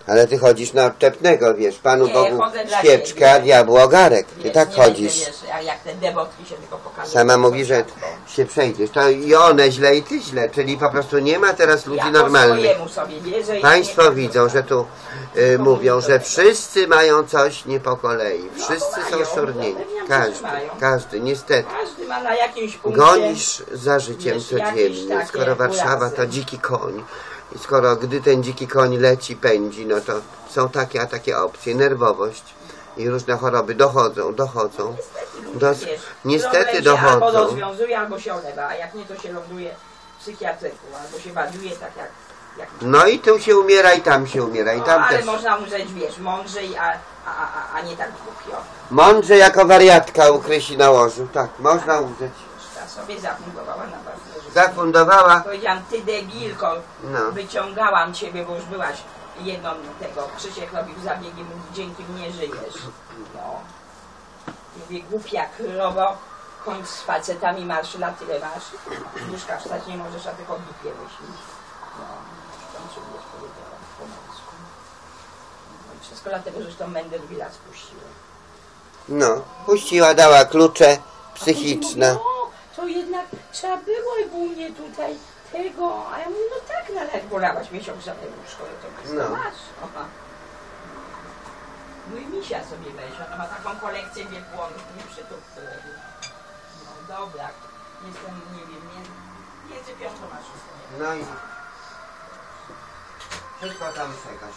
Ale ty chodzisz na odczepnego, wiesz, Panu Bogu świeczka, a diabłu ogarek. Ty tak chodzisz. Wiesz, a jak te dewotki się tylko pokazują. Sama mówi, że się przejdziesz. To i one źle, i ty źle. Czyli po prostu nie ma teraz ludzi normalnych. Państwo widzą, że tu mówią, że wszyscy mają coś nie po kolei. Wszyscy są szurnieni. Każdy, niestety. Każdy ma na jakimś punkcie. Gonisz za życiem codziennie. Skoro Warszawa to dziki koń. I skoro gdy ten dziki koń leci, pędzi, no to są takie a takie opcje. Nerwowość i różne choroby dochodzą. Niestety dochodzą. Albo rozwiązuje, albo się olewa, a jak nie, to się ląduje w psychiatryku, albo się wadiuje tak jak no i tu się umiera, i tam się umiera, i tam ale też. można umrzeć, wiesz, mądrzej, a nie tak głupio. Mądrze jako wariatka u Krysi na łożu, tak, można umrzeć. Ta sobie zafundowała na bardzo. Zafundowała. Powiedziałam, ty debilko, no. Wyciągałam ciebie, bo już byłaś jedną tego. Krzysiek robił zabiegi, mówi, dzięki mnie żyjesz. No. Mówię, głupia krowo, koń z facetami marszy, na tyle masz. Duszka wstać nie możesz, a tylko dupie myślisz. No, tam sobie powiedziała po męsku. No i wszystko dlatego, że tą Mendelwilla spuściła. No, puściła, dała klucze psychiczne. To jednak trzeba było u mnie tutaj tego, a ja mówię, no tak, no ale jak bolałaś miesiąc za tego w szkole, to masz, masz. Aha. No i misia sobie weź, ona ma taką kolekcję wiepłonów, nie przytupy. No dobra, jestem, nie wiem, między piątą a szóstą. No i wszystko tam czekasz.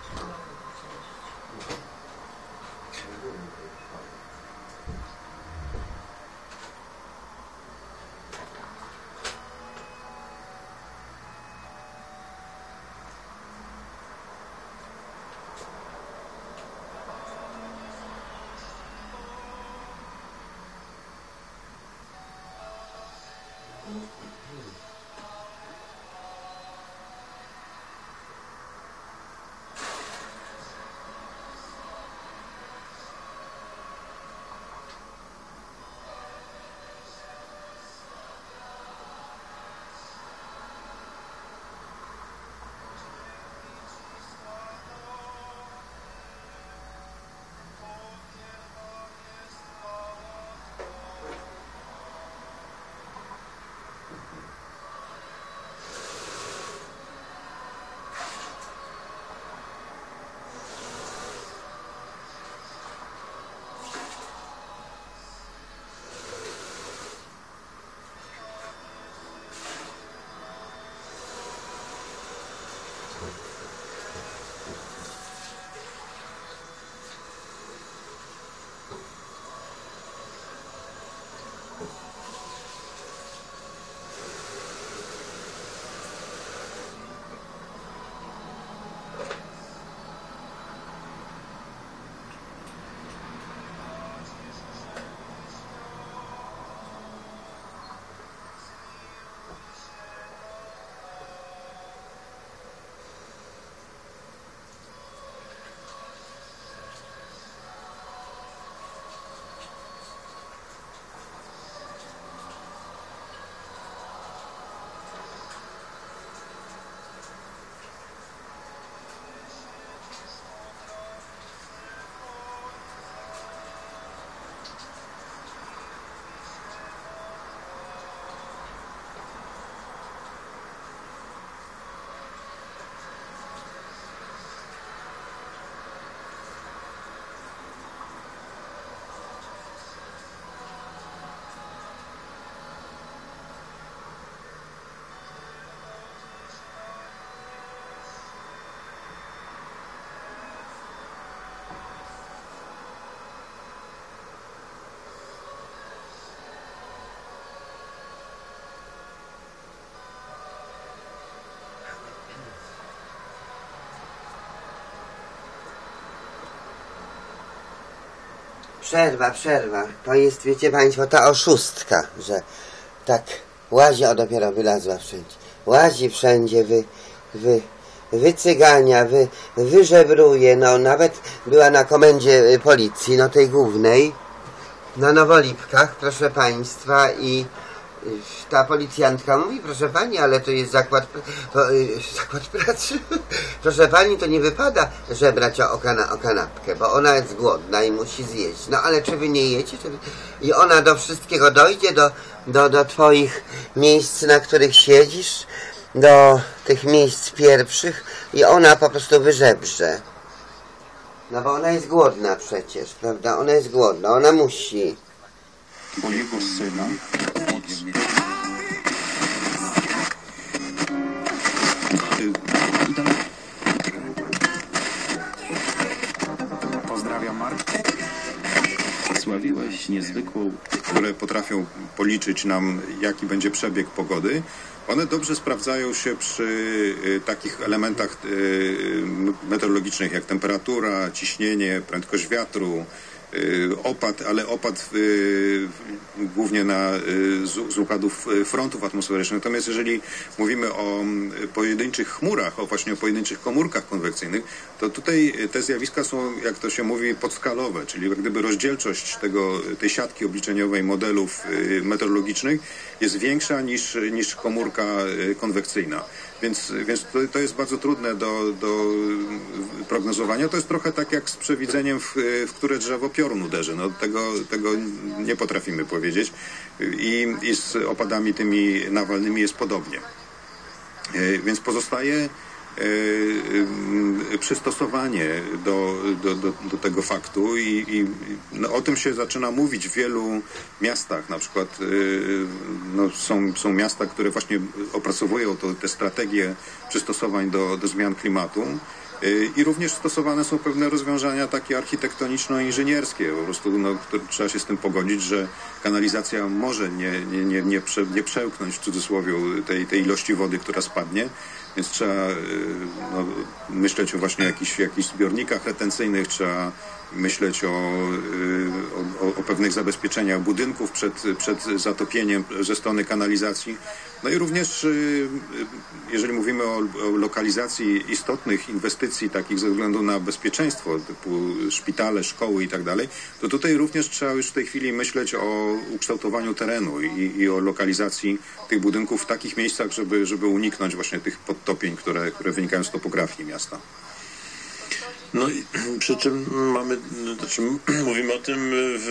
Przerwa. To jest, wiecie Państwo, ta oszustka, że tak łazi, a dopiero wylazła wszędzie. Łazi wszędzie, wycygania, wyżebruje, no nawet była na komendzie policji, no tej głównej, na Nowolipkach, proszę Państwa, i ta policjantka mówi, proszę pani, ale to jest zakład pracy. Proszę pani, to nie wypada żebrać o kanapkę, bo ona jest głodna i musi zjeść. No ale czy wy nie jecie? I ona do wszystkiego dojdzie, do twoich miejsc, na których siedzisz, do tych miejsc pierwszych i ona po prostu wyżebrze. No bo ona jest głodna przecież, prawda? Ona jest głodna, ona musi. Bo jego syna pozdrawiam, Mark. Sławiłeś niezwykłą, Które potrafią policzyć nam, jaki będzie przebieg pogody. One dobrze sprawdzają się przy takich elementach meteorologicznych jak temperatura, ciśnienie, prędkość wiatru, opad, ale opad głównie z układów frontów atmosferycznych. Natomiast jeżeli mówimy o pojedynczych chmurach, właśnie o pojedynczych komórkach konwekcyjnych, to tutaj te zjawiska są, jak to się mówi, podskalowe, czyli jak gdyby rozdzielczość tej siatki obliczeniowej modelów meteorologicznych jest większa niż komórka konwekcyjna. Więc to jest bardzo trudne do prognozowania. To jest trochę tak jak z przewidzeniem, w które drzewo piorun uderzy. No, tego nie potrafimy powiedzieć. I z opadami tymi nawalnymi jest podobnie. Więc pozostaje przystosowanie do tego faktu i no, o tym się zaczyna mówić w wielu miastach. Na przykład no, są miasta, które właśnie opracowują te strategie przystosowań do zmian klimatu. I również stosowane są pewne rozwiązania takie architektoniczno-inżynierskie. Po prostu no, trzeba się z tym pogodzić, że kanalizacja może nie przełknąć w cudzysłowie tej ilości wody, która spadnie. Więc trzeba myśleć o właśnie jakichś zbiornikach retencyjnych, trzeba myśleć o pewnych zabezpieczeniach budynków przed zatopieniem ze strony kanalizacji. No i również jeżeli mówimy o lokalizacji istotnych inwestycji takich ze względu na bezpieczeństwo, typu szpitale, szkoły i tak dalej, to tutaj również trzeba już w tej chwili myśleć o ukształtowaniu terenu i o lokalizacji tych budynków w takich miejscach, żeby uniknąć właśnie tych podtopień, które wynikają z topografii miasta. No i przy czym mówimy o tym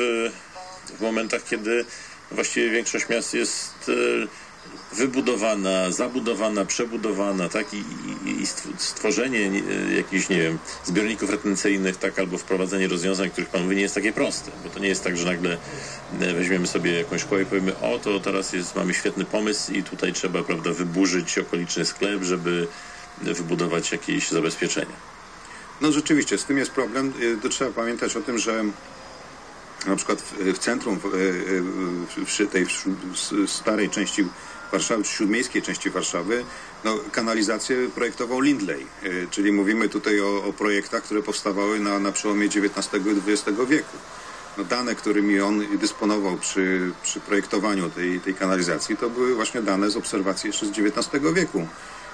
w momentach, kiedy właściwie większość miast jest wybudowana, zabudowana, przebudowana, tak? I stworzenie jakichś, nie wiem, zbiorników retencyjnych, tak, albo wprowadzenie rozwiązań, których pan mówi, nie jest takie proste, bo to nie jest tak, że nagle weźmiemy sobie jakąś szkołę i powiemy, o, to teraz mamy świetny pomysł i tutaj trzeba, prawda, wyburzyć okoliczny sklep, żeby wybudować jakieś zabezpieczenia. No rzeczywiście, z tym jest problem. To trzeba pamiętać o tym, że na przykład w centrum, przy tej starej części Warszawy, czy śródmiejskiej części Warszawy, no, kanalizację projektował Lindley. Czyli mówimy tutaj o projektach, które powstawały na przełomie XIX i XX wieku. No, dane, którymi on dysponował przy projektowaniu tej kanalizacji, to były właśnie dane z obserwacji jeszcze z XIX wieku.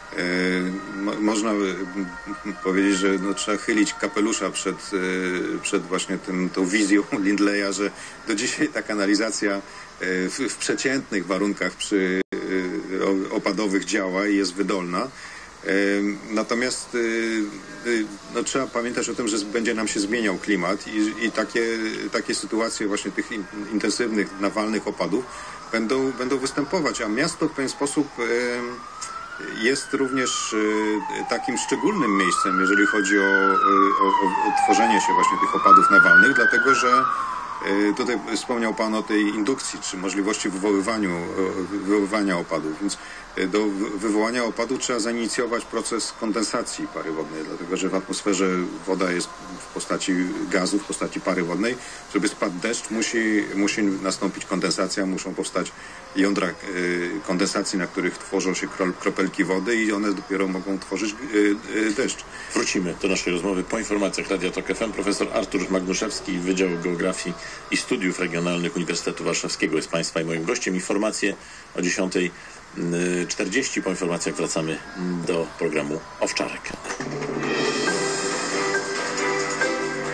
Można powiedzieć, że no, trzeba chylić kapelusza przed właśnie tą wizją Lindleya, że do dzisiaj ta kanalizacja w przeciętnych warunkach opadowych działa i jest wydolna. Natomiast no, trzeba pamiętać o tym, że będzie nam się zmieniał klimat i takie sytuacje właśnie tych intensywnych, nawalnych opadów będą występować, a miasto w pewien sposób jest również takim szczególnym miejscem, jeżeli chodzi o tworzenie się właśnie tych opadów nawalnych, dlatego że tutaj wspomniał Pan o tej indukcji, czy możliwości wywoływania opadów, więc do wywołania opadu trzeba zainicjować proces kondensacji pary wodnej, dlatego że w atmosferze woda jest w postaci gazu, w postaci pary wodnej. Żeby spadł deszcz, musi nastąpić kondensacja, muszą powstać jądra kondensacji, na których tworzą się kropelki wody i one dopiero mogą tworzyć deszcz. Wrócimy do naszej rozmowy po informacjach Radia Tok FM. Profesor Artur Magnuszewski, Wydział Geografii i Studiów Regionalnych Uniwersytetu Warszawskiego jest Państwa i moim gościem. Informacje o 10:40. Po informacjach wracamy do programu Owczarek.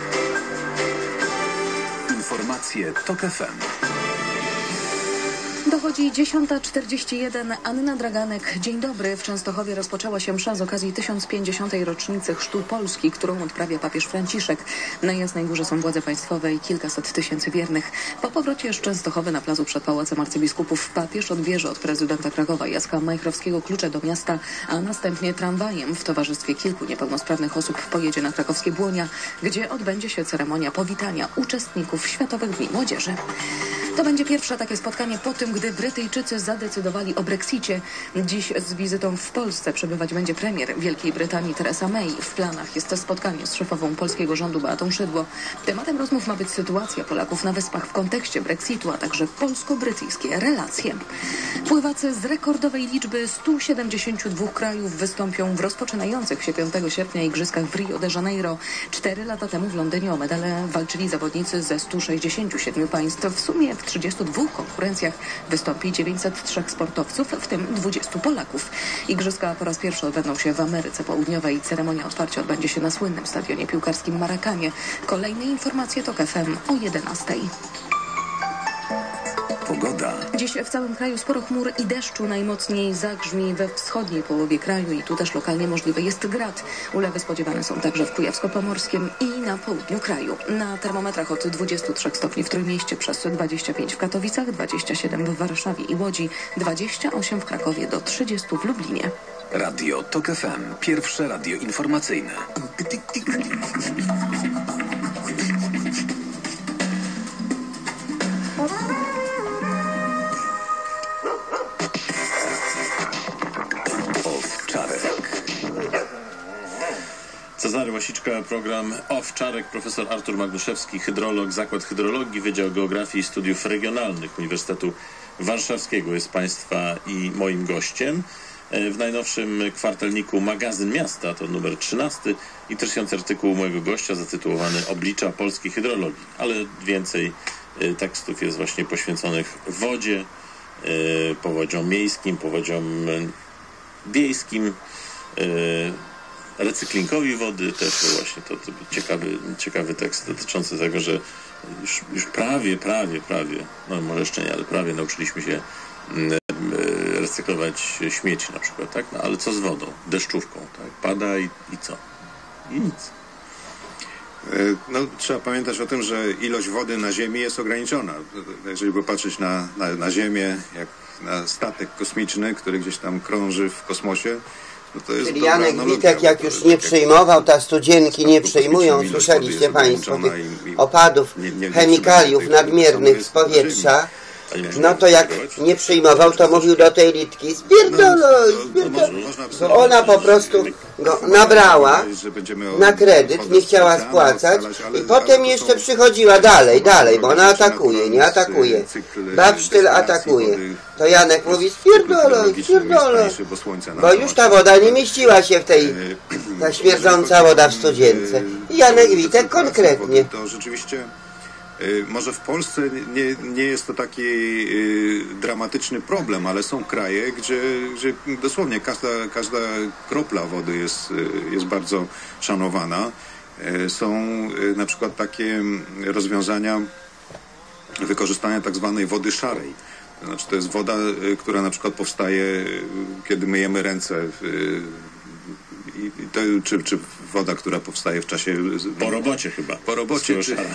Informacje Tok FM. Dochodzi 10:41. Anna Draganek. Dzień dobry. W Częstochowie rozpoczęła się msza z okazji 1050. rocznicy Chrztu Polski, którą odprawia papież Franciszek. Na Jasnej Górze są władze państwowe i kilkaset tysięcy wiernych. Po powrocie z Częstochowy na placu przed Pałacem Arcybiskupów papież odbierze od prezydenta Krakowa Jacka Majchrowskiego klucze do miasta, a następnie tramwajem w towarzystwie kilku niepełnosprawnych osób pojedzie na krakowskie Błonia, gdzie odbędzie się ceremonia powitania uczestników Światowych Dni Młodzieży. To będzie pierwsze takie spotkanie po tym, gdy Brytyjczycy zadecydowali o Brexicie. Dziś z wizytą w Polsce przebywać będzie premier Wielkiej Brytanii Theresa May. W planach jest spotkanie z szefową polskiego rządu Beatą Szydło. Tematem rozmów ma być sytuacja Polaków na Wyspach w kontekście Brexitu, a także polsko-brytyjskie relacje. Pływacy z rekordowej liczby 172 krajów wystąpią w rozpoczynających się 5 sierpnia igrzyskach w Rio de Janeiro. 4 lata temu w Londynie o medale walczyli zawodnicy ze 167 państw. W sumie w 32 konkurencjach wystąpi 903 sportowców, w tym 20 Polaków. Igrzyska po raz pierwszy odbędą się w Ameryce Południowej. Ceremonia otwarcia odbędzie się na słynnym stadionie piłkarskim Maracanie. Kolejne informacje TOK FM o 11:00. Pogoda. Dziś w całym kraju sporo chmur i deszczu. Najmocniej zagrzmi we wschodniej połowie kraju i tu też lokalnie możliwy jest grad. Ulewy spodziewane są także w Kujawsko-Pomorskim i na południu kraju. Na termometrach od 23 stopni w Trójmieście, przez 25 w Katowicach, 27 w Warszawie i Łodzi, 28 w Krakowie, do 30 w Lublinie. Radio TOK FM. Pierwsze radio informacyjne. Cezary Łasiczka, program Owczarek, profesor Artur Magnuszewski, hydrolog, Zakład Hydrologii, Wydział Geografii i Studiów Regionalnych Uniwersytetu Warszawskiego jest Państwa i moim gościem. W najnowszym kwartalniku Magazyn Miasta, to numer 13, interesujący artykuł mojego gościa zatytułowany Oblicza polskiej hydrologii, ale więcej tekstów jest właśnie poświęconych wodzie, powodziom miejskim, powodziom wiejskim, recyklingowi wody też właśnie to ciekawy tekst dotyczący tego, że już prawie, no może jeszcze nie, ale prawie nauczyliśmy się recyklować śmieci na przykład, tak? No ale co z wodą? Deszczówką, tak? Pada i co? I nic. No, trzeba pamiętać o tym, że ilość wody na Ziemi jest ograniczona. Jeżeli popatrzeć na Ziemię, jak na statek kosmiczny, który gdzieś tam krąży w kosmosie, no to jest. Czyli Janek Witek, jak już nie przyjmował, ta studzienki nie przyjmują, słyszeliście Państwo, tych opadów, chemikaliów nadmiernych z powietrza. No to jak nie przyjmował, to mówił do tej Litki spierdoloj, bo ona po prostu go nabrała na kredyt, nie chciała spłacać i potem jeszcze przychodziła dalej, bo ona atakuje, nie atakuje. Babsztyl atakuje. To Janek mówi spierdoloj, bo już ta woda nie mieściła się w tej, ta śmierdząca woda w studzience. I Janek Witek konkretnie. To rzeczywiście. Może w Polsce nie jest to taki dramatyczny problem, ale są kraje, gdzie dosłownie każda kropla wody jest bardzo szanowana. Są na przykład takie rozwiązania wykorzystania tak zwanej wody szarej. Znaczy to jest woda, która na przykład powstaje, kiedy myjemy ręce czy woda, która powstaje w czasie... Po robocie chyba. Po robocie,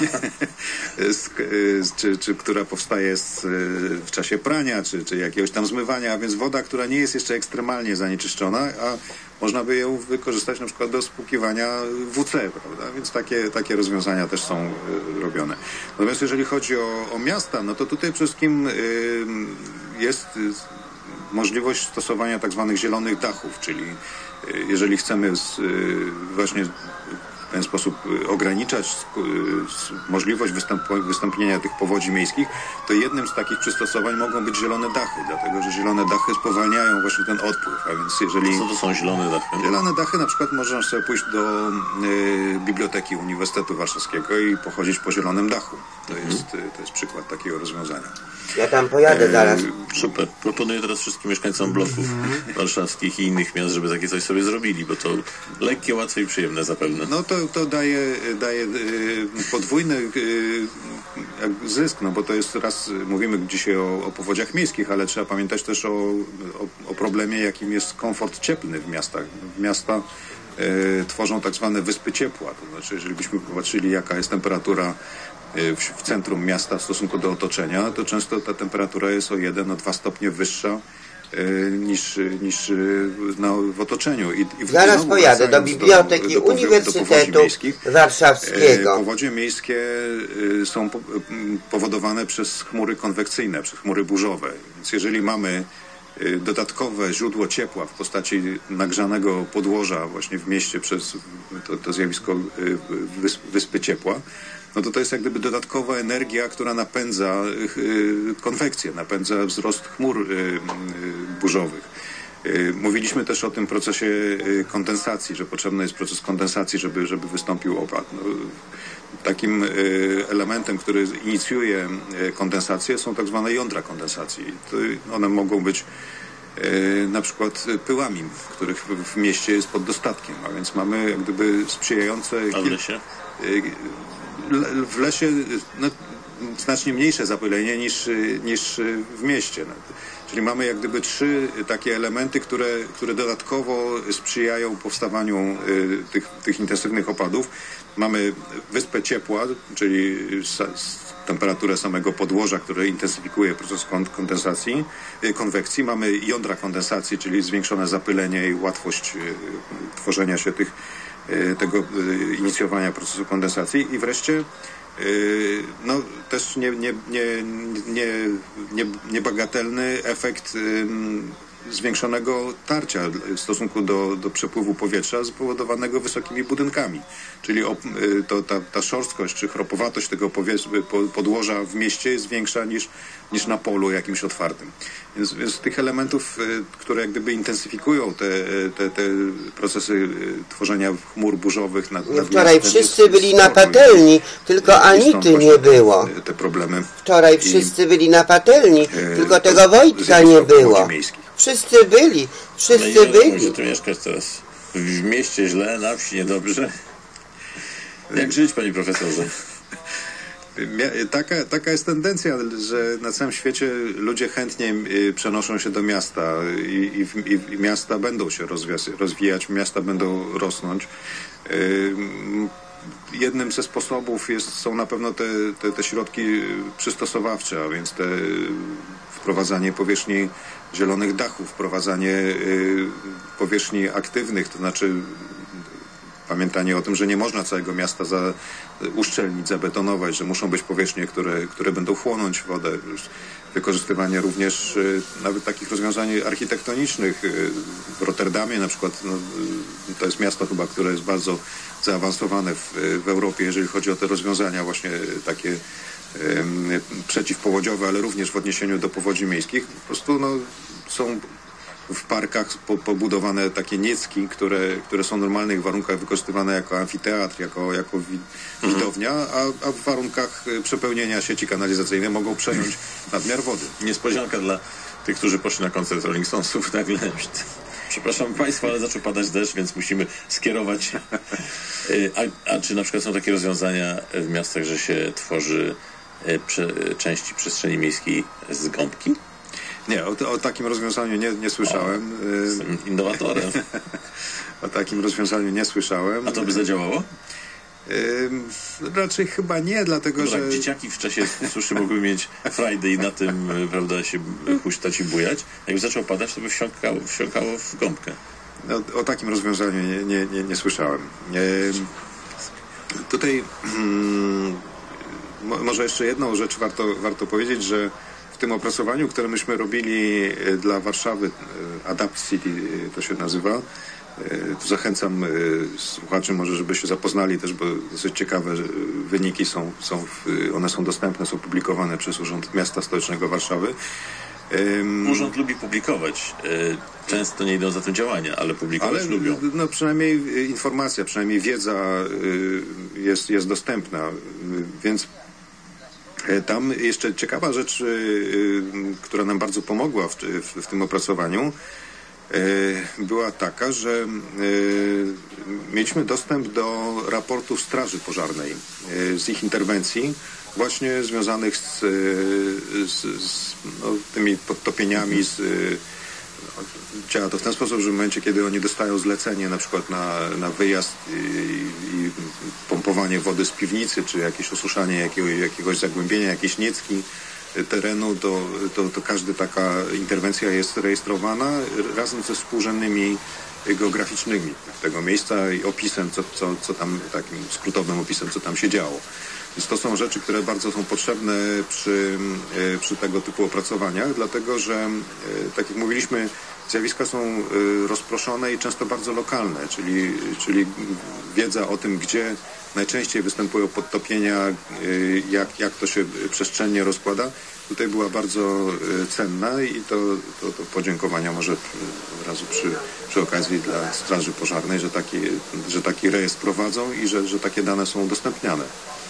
czy która powstaje w czasie prania, czy jakiegoś tam zmywania, a więc woda, która nie jest jeszcze ekstremalnie zanieczyszczona, a można by ją wykorzystać na przykład do spłukiwania WC, prawda? Więc takie rozwiązania też są robione. Natomiast jeżeli chodzi o miasta, no to tutaj przede wszystkim jest możliwość stosowania tak zwanych zielonych dachów, czyli jeżeli chcemy właśnie w ten sposób ograniczać możliwość wystąpienia tych powodzi miejskich, to jednym z takich przystosowań mogą być zielone dachy, dlatego że zielone dachy spowalniają właśnie ten odpływ, a więc jeżeli... Co to są zielone dachy? Zielone dachy na przykład można sobie pójść do Biblioteki Uniwersytetu Warszawskiego i pochodzić po zielonym dachu. To jest przykład takiego rozwiązania. Ja tam pojadę zaraz. Super. Proponuję teraz wszystkim mieszkańcom bloków warszawskich i innych miast, żeby takie coś sobie zrobili, bo to lekkie, łatwe i przyjemne zapewne. No to to daje podwójny zysk, no bo to jest raz, mówimy dzisiaj o powodziach miejskich, ale trzeba pamiętać też o problemie, jakim jest komfort cieplny w miastach. Miasta tworzą tak zwane wyspy ciepła, to znaczy jeżeli byśmy popatrzyli, jaka jest temperatura w centrum miasta w stosunku do otoczenia, to często ta temperatura jest o 1-2 stopnie wyższa niż w otoczeniu. Zaraz pojadę do Biblioteki Uniwersytetu Warszawskiego. Powodzie miejskie są powodowane przez chmury konwekcyjne, przez chmury burzowe. Więc jeżeli mamy dodatkowe źródło ciepła w postaci nagrzanego podłoża właśnie w mieście przez to zjawisko wyspy ciepła, no to jest jak gdyby dodatkowa energia, która napędza konwekcję, napędza wzrost chmur burzowych. Mówiliśmy też o tym procesie kondensacji, że potrzebny jest proces kondensacji, żeby wystąpił opad. No, takim elementem, który inicjuje kondensację, są tak zwane jądra kondensacji. One mogą być na przykład pyłami, których w mieście jest pod dostatkiem, a więc mamy jak gdyby sprzyjające... A w lesie? W lesie znacznie mniejsze zapylenie niż w mieście. Czyli mamy jak gdyby 3 takie elementy, które dodatkowo sprzyjają powstawaniu tych intensywnych opadów. Mamy wyspę ciepła, czyli temperaturę samego podłoża, które intensyfikuje proces konwekcji. Mamy jądra kondensacji, czyli zwiększone zapylenie i łatwość tworzenia się tego inicjowania procesu kondensacji i wreszcie no, też niebagatelny efekt zwiększonego tarcia w stosunku do przepływu powietrza spowodowanego wysokimi budynkami. Czyli ta szorstkość czy chropowatość tego podłoża w mieście jest większa niż na polu jakimś otwartym. Więc tych elementów, które jak gdyby intensyfikują te procesy tworzenia chmur burzowych nad wczoraj wszyscy byli na patelni, tylko Anity nie było. Te problemy. Wczoraj wszyscy byli na patelni, tylko tego Wojtka nie było. Wszyscy byli. Gdzie tu mieszkasz teraz? W mieście źle, na wsi niedobrze. Jak żyć, panie profesorze? Taka jest tendencja, że na całym świecie ludzie chętnie przenoszą się do miasta i miasta będą się rozwijać, miasta będą rosnąć. Jednym ze sposobów są na pewno te środki przystosowawcze, a więc wprowadzanie powierzchni zielonych dachów, wprowadzanie powierzchni aktywnych, to znaczy pamiętanie o tym, że nie można całego miasta uszczelnić, zabetonować, że muszą być powierzchnie, które będą chłonąć wodę. Wykorzystywanie również nawet takich rozwiązań architektonicznych. W Rotterdamie na przykład, to jest miasto chyba, które jest bardzo zaawansowane w Europie, jeżeli chodzi o te rozwiązania właśnie takie przeciwpowodziowe, ale również w odniesieniu do powodzi miejskich. Po prostu są w parkach pobudowane takie niecki, które są w normalnych warunkach wykorzystywane jako amfiteatr, jako widownia, a w warunkach przepełnienia sieci kanalizacyjnej mogą przejąć nadmiar wody. Niespodzianka dla tych, którzy poszli na koncert Rolling Stonesów nagle. Przepraszam Państwa, ale zaczął padać deszcz, więc musimy skierować. A czy na przykład są takie rozwiązania w miastach, że się tworzy części przestrzeni miejskiej z gąbki? Nie, o takim rozwiązaniu nie słyszałem. Jestem innowatorem. O takim rozwiązaniu nie słyszałem. A to by zadziałało? Raczej chyba nie, dlatego że... Dzieciaki w czasie suszy mogły mieć frajdę i na tym, prawda, się huśtać i bujać. Jak zaczął padać, to by wsiąkało w gąbkę. O takim rozwiązaniu nie słyszałem. Tutaj może jeszcze jedną rzecz warto powiedzieć, że w tym opracowaniu, które myśmy robili dla Warszawy, Adapt City to się nazywa, tu zachęcam słuchaczy może, żeby się zapoznali też, bo dosyć ciekawe wyniki one są dostępne, są publikowane przez Urząd Miasta Stołecznego Warszawy. Urząd lubi publikować. Często nie idą za tym działania, ale publikować lubią. No przynajmniej informacja, przynajmniej wiedza jest dostępna, więc tam jeszcze ciekawa rzecz, która nam bardzo pomogła w tym opracowaniu, była taka, że mieliśmy dostęp do raportów Straży Pożarnej z ich interwencji właśnie związanych z tymi podtopieniami, działa to w ten sposób, że w momencie, kiedy oni dostają zlecenie na przykład na wyjazd i pompowanie wody z piwnicy, czy jakieś osuszanie jakiegoś zagłębienia, jakiejś niecki terenu, to każda taka interwencja jest rejestrowana razem ze współrzędnymi geograficznymi tego miejsca i opisem, co tam, takim skrótowym opisem, co tam się działo. Więc to są rzeczy, które bardzo są potrzebne przy tego typu opracowaniach, dlatego że, tak jak mówiliśmy, zjawiska są rozproszone i często bardzo lokalne, czyli wiedza o tym, gdzie najczęściej występują podtopienia, jak to się przestrzennie rozkłada, tutaj była bardzo cenna i to podziękowania może od razu przy okazji dla Straży Pożarnej, że taki rejestr prowadzą i że takie dane są udostępniane.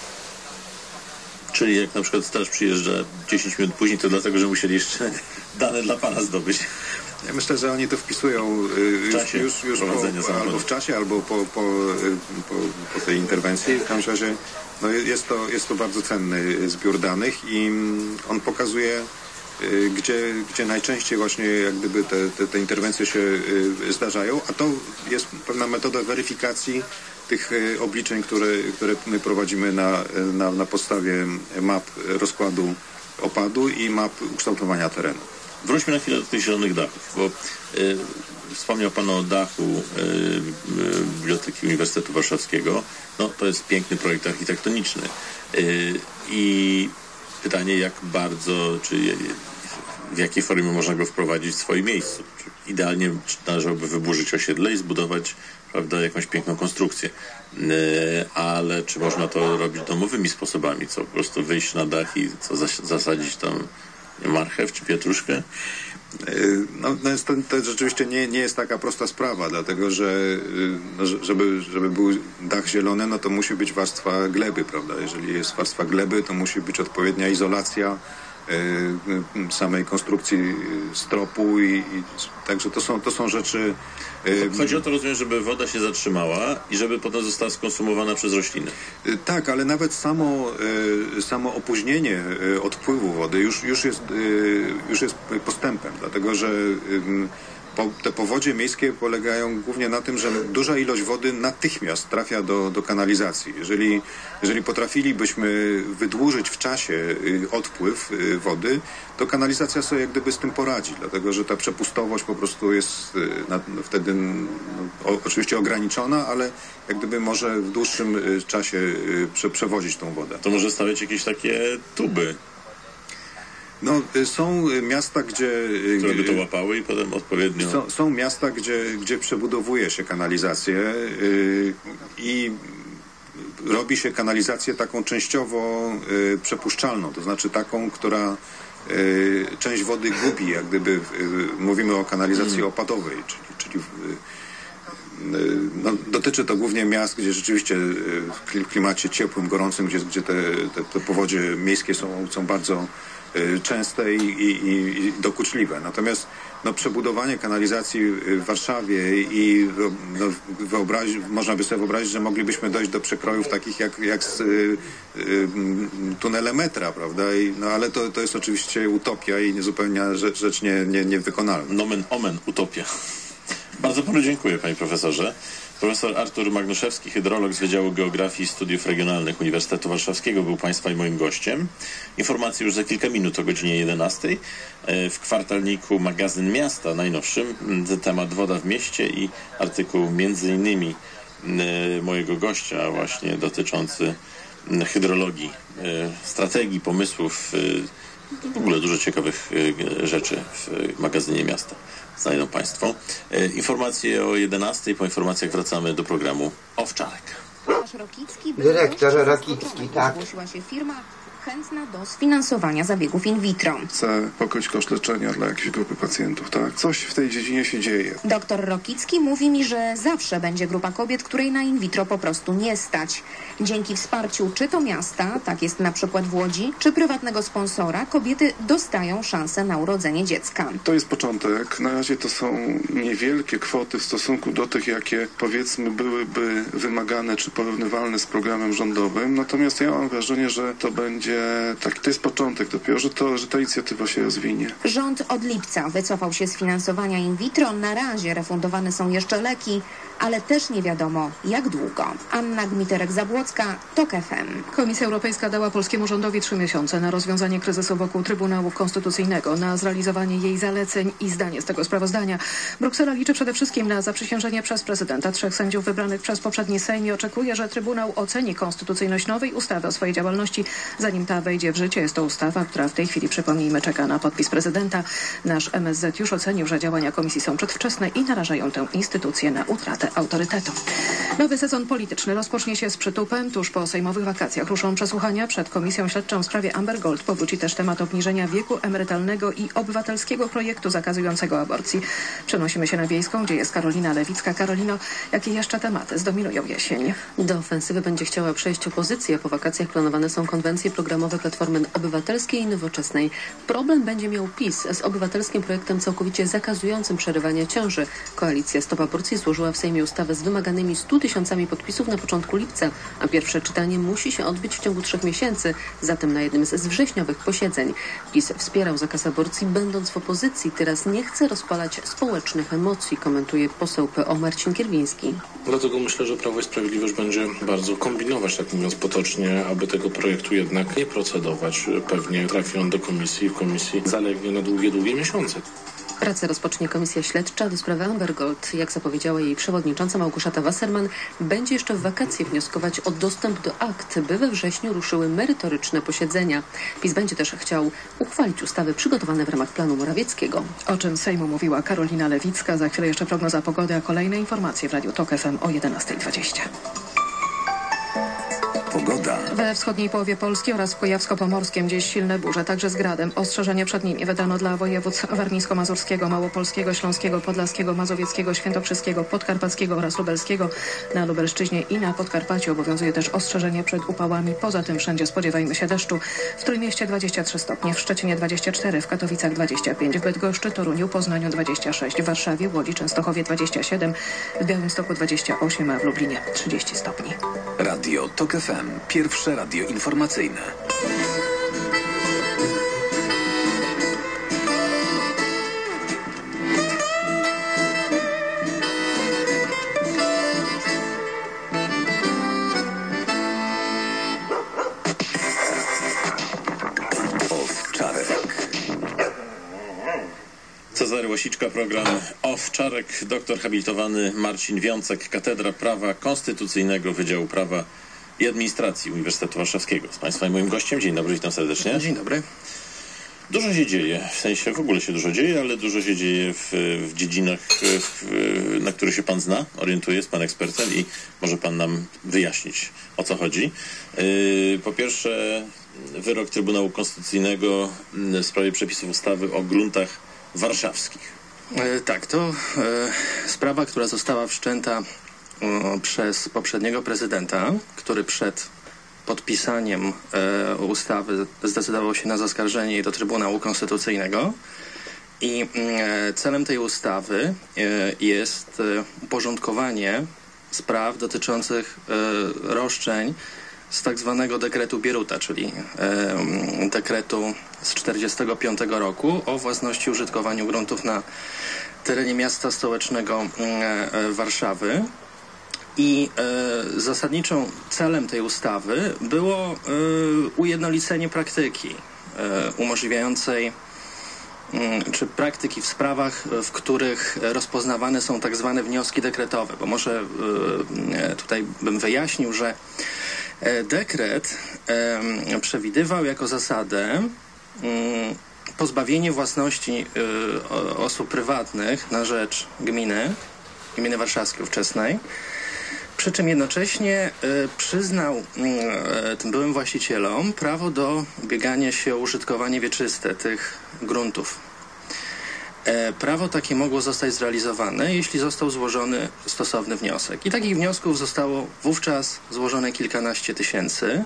Czyli jak na przykład straż przyjeżdża 10 minut później, to dlatego, że musieli jeszcze dane dla pana zdobyć. Ja myślę, że oni to wpisują już albo w czasie, albo po tej interwencji. W każdym razie no jest to bardzo cenny zbiór danych i on pokazuje, gdzie najczęściej właśnie jak gdyby te interwencje się zdarzają, a to jest pewna metoda weryfikacji tych obliczeń, które my prowadzimy na podstawie map rozkładu opadu i map ukształtowania terenu. Wróćmy na chwilę do tych zielonych dachów, bo wspomniał pan o dachu Biblioteki Uniwersytetu Warszawskiego. No, to jest piękny projekt architektoniczny. I pytanie, jak bardzo, czy w jakiej formie można go wprowadzić w swoim miejscu. Idealnie należałoby wyburzyć osiedle i zbudować, prawda, jakąś piękną konstrukcję. Ale czy można to robić domowymi sposobami? Co, po prostu wyjść na dach i zasadzić tam marchew czy pietruszkę? No to rzeczywiście nie jest taka prosta sprawa, dlatego że żeby był dach zielony, no to musi być warstwa gleby, prawda? Jeżeli jest warstwa gleby, to musi być odpowiednia izolacja samej konstrukcji stropu i także to są rzeczy. Chodzi o to, rozumiem, żeby woda się zatrzymała i żeby potem została skonsumowana przez rośliny. Tak, ale nawet samo opóźnienie odpływu wody już jest postępem, dlatego że te powodzie miejskie polegają głównie na tym, że duża ilość wody natychmiast trafia do kanalizacji. Jeżeli potrafilibyśmy wydłużyć w czasie odpływ wody, to kanalizacja sobie jak gdyby z tym poradzi, dlatego że ta przepustowość po prostu jest wtedy oczywiście ograniczona, ale jak gdyby może w dłuższym czasie przewozić tą wodę. To może stawiać jakieś takie tuby. No, są miasta, które by to łapały i potem odpowiednio... Są miasta, gdzie przebudowuje się kanalizację i robi się kanalizację taką częściowo przepuszczalną, to znaczy taką, która część wody gubi, jak gdyby mówimy o kanalizacji opadowej, czyli no, dotyczy to głównie miast, gdzie rzeczywiście w klimacie ciepłym, gorącym, gdzie te powodzie miejskie są bardzo częste i dokuczliwe. Natomiast przebudowanie kanalizacji w Warszawie i można by sobie wyobrazić, że moglibyśmy dojść do przekrojów takich jak z tunele metra, prawda? Ale to jest oczywiście utopia i zupełnie rzecz niewykonalna. Nomen omen, utopia. Bardzo panu dziękuję, panie profesorze. Profesor Artur Magnuszewski, hydrolog z Wydziału Geografii i Studiów Regionalnych Uniwersytetu Warszawskiego, był państwa i moim gościem. Informacje już za kilka minut o godzinie 11. W kwartalniku Magazyn Miasta najnowszym temat woda w mieście i artykuł między innymi mojego gościa właśnie dotyczący hydrologii, strategii, pomysłów, w ogóle dużo ciekawych rzeczy w Magazynie Miasta znajdą państwo. Informacje o 11. Po informacjach wracamy do programu Owczarek. Dyrektor Rokicki, tak. Zgłosiła się firma, chętna do sfinansowania zabiegów in vitro. Chce pokryć koszt leczenia dla jakiejś grupy pacjentów, tak? Coś w tej dziedzinie się dzieje. Doktor Rokicki mówi mi, że zawsze będzie grupa kobiet, której na in vitro po prostu nie stać. Dzięki wsparciu czy to miasta, tak jest na przykład w Łodzi, czy prywatnego sponsora, kobiety dostają szansę na urodzenie dziecka. To jest początek. Na razie to są niewielkie kwoty w stosunku do tych, jakie powiedzmy byłyby wymagane czy porównywalne z programem rządowym. Natomiast ja mam wrażenie, że to będzie to jest początek dopiero, że ta inicjatywa się rozwinie. Rząd od lipca wycofał się z finansowania in vitro. Na razie refundowane są jeszcze leki, ale też nie wiadomo jak długo. Anna Gmiterek-Zabłocka, TOK FM. Komisja Europejska dała polskiemu rządowi 3 miesiące na rozwiązanie kryzysu wokół Trybunału Konstytucyjnego, na zrealizowanie jej zaleceń i zdanie z tego sprawozdania. Bruksela liczy przede wszystkim na zaprzysiężenie przez prezydenta 3 sędziów wybranych przez poprzedni Sejm i oczekuje, że Trybunał oceni konstytucyjność nowej ustawy o swojej działalności, zanim ta wejdzie w życie. Jest to ustawa, która w tej chwili, przypomnijmy, czeka na podpis prezydenta. Nasz MSZ już ocenił, że działania komisji są przedwczesne i narażają tę instytucję na utratę autorytetu. Nowy sezon polityczny rozpocznie się z przytupem. Tuż po sejmowych wakacjach ruszą przesłuchania przed Komisją Śledczą w sprawie Amber Gold. Powróci też temat obniżenia wieku emerytalnego i obywatelskiego projektu zakazującego aborcji. Przenosimy się na Wiejską, gdzie jest Karolina Lewicka. Karolino, jakie jeszcze tematy zdominują jesień? Do ofensywy będzie chciała przejść opozycja. Po wakacjach planowane są konwencje programowe Platformy Obywatelskiej i Nowoczesnej. Problem będzie miał PiS z obywatelskim projektem całkowicie zakazującym przerywania ciąży. Koalicja Stop Aborcji złożyła w Sejmie ustawę z wymaganymi 100 000 podpisów na początku lipca, a pierwsze czytanie musi się odbyć w ciągu 3 miesięcy, zatem na jednym z wrześniowych posiedzeń. PiS wspierał zakaz aborcji, będąc w opozycji. Teraz nie chce rozpalać społecznych emocji, komentuje poseł PO Marcin Kierwiński. Dlatego myślę, że Prawo i Sprawiedliwość będzie bardzo kombinować, tak mówiąc potocznie, aby tego projektu jednak nie procedować. Pewnie trafi on do komisji i w komisji zalegnie na długie miesiące. Pracę rozpocznie Komisja Śledcza do sprawy Amber Gold. Jak zapowiedziała jej przewodnicząca Małgorzata Wasserman, będzie jeszcze w wakacje wnioskować o dostęp do akt, by we wrześniu ruszyły merytoryczne posiedzenia. PiS będzie też chciał uchwalić ustawy przygotowane w ramach planu Morawieckiego. O czym Sejmu mówiła Karolina Lewicka. Za chwilę jeszcze prognoza pogody, a kolejne informacje w Radiu TOK FM o 11:20. Pogoda. We wschodniej połowie Polski oraz w Kujawsko-Pomorskiem dziś silne burze, także z gradem. Ostrzeżenie przed nimi wydano dla województw warmińsko-mazurskiego, małopolskiego, śląskiego, podlaskiego, mazowieckiego, świętokrzyskiego, podkarpackiego oraz lubelskiego. Na Lubelszczyźnie i na Podkarpaciu obowiązuje też ostrzeżenie przed upałami. Poza tym wszędzie spodziewajmy się deszczu. W Trójmieście 23 stopnie, w Szczecinie 24, w Katowicach 25, w Bydgoszczy, Toruniu, Poznaniu 26, w Warszawie, Łodzi, Częstochowie 27, w Białymstoku 28, a w Lublinie 30 stopni. Radio TOK FM. Pierwsze radio informacyjne. Cezary Łasiczka, program Owczarek. Doktor habilitowany Marcin Wiącek, Katedra Prawa Konstytucyjnego Wydziału Prawa i Administracji Uniwersytetu Warszawskiego. Z Państwa i moim gościem. Dzień dobry, witam serdecznie. Dzień dobry. Dużo się dzieje, w sensie w ogóle się dużo dzieje, ale dużo się dzieje w dziedzinach, na których się Pan zna, orientuje, jest Pan ekspertem i może Pan nam wyjaśnić, o co chodzi. Po pierwsze, wyrok Trybunału Konstytucyjnego w sprawie przepisów ustawy o gruntach warszawskich. Tak, to sprawa, która została wszczęta przez poprzedniego prezydenta, który przed podpisaniem ustawy zdecydował się na zaskarżenie jej do Trybunału Konstytucyjnego i celem tej ustawy jest uporządkowanie spraw dotyczących roszczeń z tak zwanego dekretu Bieruta, czyli dekretu z 1945 roku o własności i użytkowaniu gruntów na terenie miasta stołecznego Warszawy. I zasadniczym celem tej ustawy było ujednolicenie praktyki umożliwiającej, czy praktyki w sprawach, w których rozpoznawane są tak zwane wnioski dekretowe, bo może tutaj bym wyjaśnił, że dekret przewidywał jako zasadę pozbawienie własności osób prywatnych na rzecz gminy warszawskiej ówczesnej Przy czym jednocześnie przyznał tym byłym właścicielom prawo do ubiegania się o użytkowanie wieczyste tych gruntów. Prawo takie mogło zostać zrealizowane, jeśli został złożony stosowny wniosek. I takich wniosków zostało wówczas złożone kilkanaście tysięcy.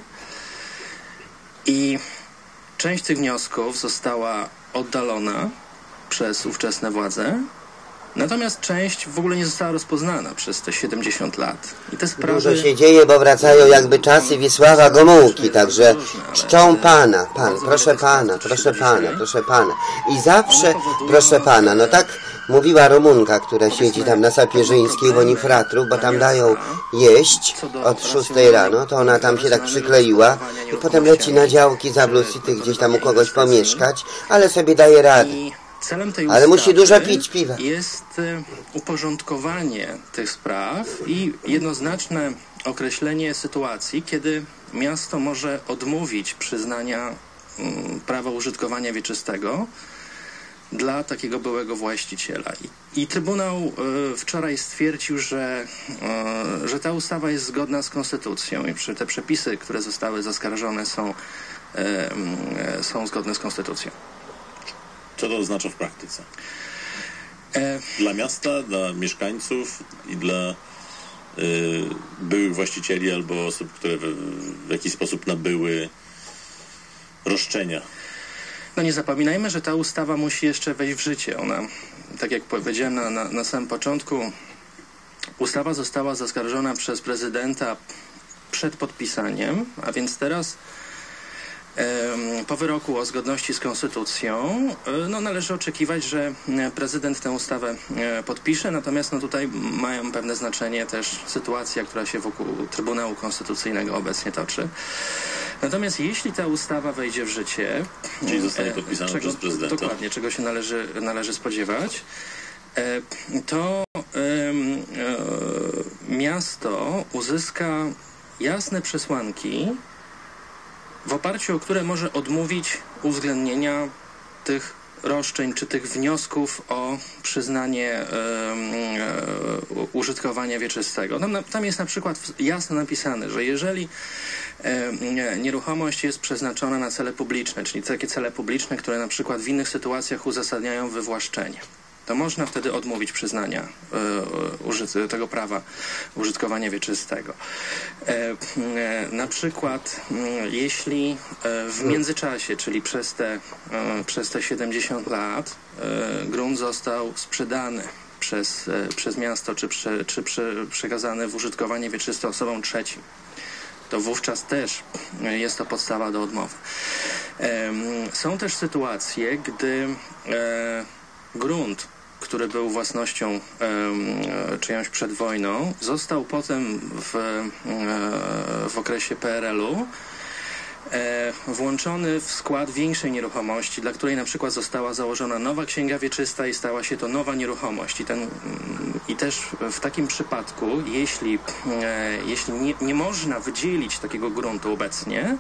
I część tych wniosków została oddalona przez ówczesne władze, natomiast część w ogóle nie została rozpoznana przez te 70 lat. I te sprawy... Dużo się dzieje, bo wracają jakby czasy Wiesława Gomułki, także czczą Pana, proszę Pana, proszę Pana, proszę Pana. I zawsze, proszę Pana, no tak mówiła Rumunka, która siedzi tam na Sapieżyńskiej w Onifratru, bo tam dają jeść od 6 rano, to ona tam się tak przykleiła i potem leci na działki za Blusity, gdzieś tam u kogoś pomieszkać, ale sobie daje radę. Celem tej ale musi dużo pić piwa. Jest uporządkowanie tych spraw i jednoznaczne określenie sytuacji, kiedy miasto może odmówić przyznania prawa użytkowania wieczystego dla takiego byłego właściciela. I Trybunał wczoraj stwierdził, że ta ustawa jest zgodna z konstytucją i te przepisy, które zostały zaskarżone, są zgodne z konstytucją. Co to oznacza w praktyce? Dla miasta, dla mieszkańców i dla byłych właścicieli albo osób, które w jakiś sposób nabyły roszczenia? No nie zapominajmy, że ta ustawa musi jeszcze wejść w życie. Ona, tak jak powiedziałem na samym początku, ustawa została zaskarżona przez prezydenta przed podpisaniem, a więc teraz po wyroku o zgodności z konstytucją należy oczekiwać, że prezydent tę ustawę podpisze, natomiast tutaj mają pewne znaczenie też sytuacja, która się wokół Trybunału Konstytucyjnego obecnie toczy. Natomiast jeśli ta ustawa wejdzie w życie, czyli zostanie podpisana przez prezydenta, dokładnie, czego się należy spodziewać, to miasto uzyska jasne przesłanki, w oparciu o które może odmówić uwzględnienia tych roszczeń czy tych wniosków o przyznanie użytkowania wieczystego. Tam jest na przykład jasno napisane, że jeżeli nieruchomość jest przeznaczona na cele publiczne, czyli takie cele publiczne, które na przykład w innych sytuacjach uzasadniają wywłaszczenie, to można wtedy odmówić przyznania tego prawa użytkowania wieczystego. Na przykład jeśli w międzyczasie, czyli przez te 70 lat grunt został sprzedany przez miasto, czy przekazany w użytkowanie wieczyste osobom trzecim, to wówczas też jest to podstawa do odmowy. Są też sytuacje, gdy grunt, który był własnością czyjąś przed wojną, został potem w okresie PRL-u włączony w skład większej nieruchomości, dla której na przykład została założona nowa księga wieczysta i stała się to nowa nieruchomość. I też w takim przypadku, jeśli nie można wydzielić takiego gruntu obecnie,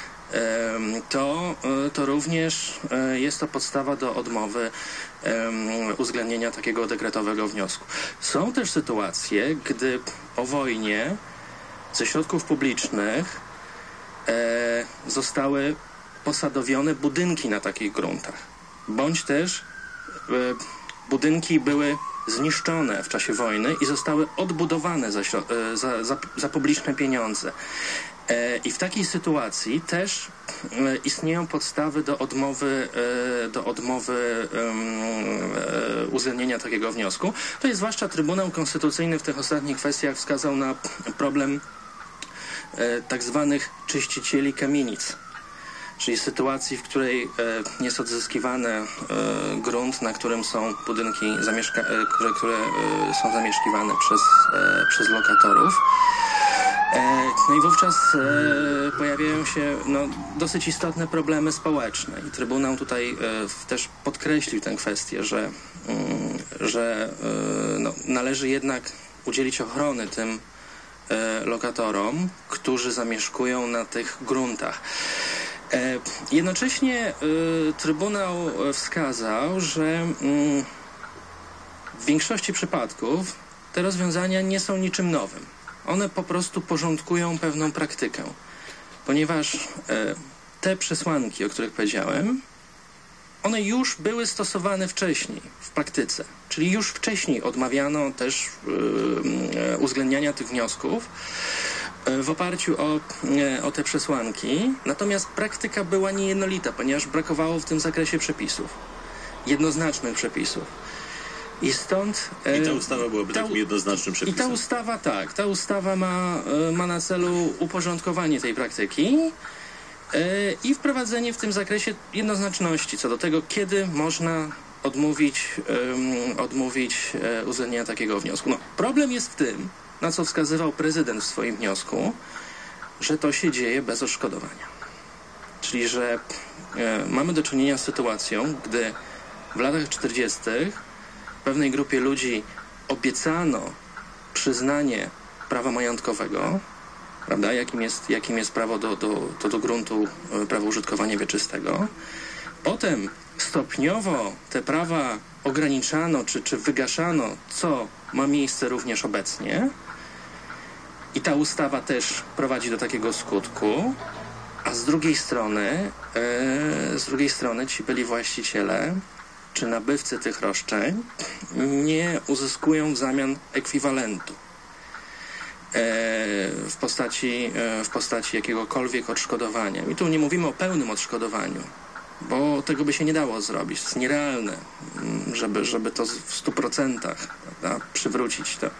to również jest to podstawa do odmowy uwzględnienia takiego dekretowego wniosku. Są też sytuacje, gdy po wojnie ze środków publicznych zostały posadowione budynki na takich gruntach, bądź też budynki były zniszczone w czasie wojny i zostały odbudowane za publiczne pieniądze. I w takiej sytuacji też istnieją podstawy do odmowy uwzględnienia takiego wniosku. To jest zwłaszcza Trybunał Konstytucyjny w tych ostatnich kwestiach wskazał na problem tak zwanych czyścicieli kamienic, czyli sytuacji, w której jest odzyskiwany grunt, na którym są budynki, które są zamieszkiwane przez lokatorów. No i wówczas pojawiają się dosyć istotne problemy społeczne i Trybunał tutaj też podkreślił tę kwestię, że należy jednak udzielić ochrony tym lokatorom, którzy zamieszkują na tych gruntach. Jednocześnie Trybunał wskazał, że w większości przypadków te rozwiązania nie są niczym nowym. one po prostu porządkują pewną praktykę. Ponieważ te przesłanki, o których powiedziałem, one już były stosowane wcześniej w praktyce. Czyli już wcześniej odmawiano też uwzględniania tych wniosków w oparciu o te przesłanki. Natomiast praktyka była niejednolita, ponieważ brakowało w tym zakresie przepisów. Jednoznacznych przepisów. I stąd... I ta ustawa byłaby takim jednoznacznym przepisem. I ta ustawa ma na celu uporządkowanie tej praktyki i wprowadzenie w tym zakresie jednoznaczności co do tego, kiedy można odmówić uwzględnienia takiego wniosku. No, problem jest w tym, na co wskazywał prezydent w swoim wniosku, że to się dzieje bez odszkodowania. Czyli, że mamy do czynienia z sytuacją, gdy w latach 40. pewnej grupie ludzi obiecano przyznanie prawa majątkowego, prawda, jakim jest prawo do gruntu, prawo użytkowania wieczystego. Potem stopniowo te prawa ograniczano czy wygaszano, co ma miejsce również obecnie. I ta ustawa też prowadzi do takiego skutku. A z drugiej strony ci byli właściciele czy nabywcy tych roszczeń nie uzyskują w zamian ekwiwalentu w postaci jakiegokolwiek odszkodowania. I tu nie mówimy o pełnym odszkodowaniu, bo tego by się nie dało zrobić. To jest nierealne, żeby to w 100% prawda, przywrócić to.